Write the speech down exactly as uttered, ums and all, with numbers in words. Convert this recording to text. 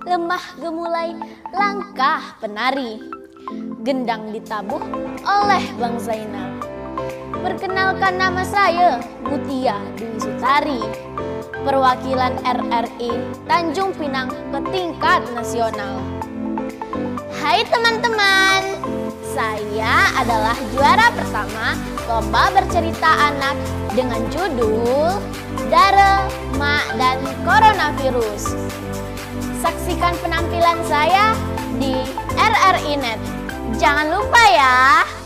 lemah gemulai langkah penari. Gendang ditabuh oleh Bang Zainal. Perkenalkan, nama saya Mutia Dwi Sutari, perwakilan R R I Tanjung Pinang ke tingkat nasional. Hai teman-teman, saya adalah juara pertama lomba bercerita anak dengan judul Dara, Mak, dan Coronavirus. Saksikan penampilan saya di R R I Net. Jangan lupa ya.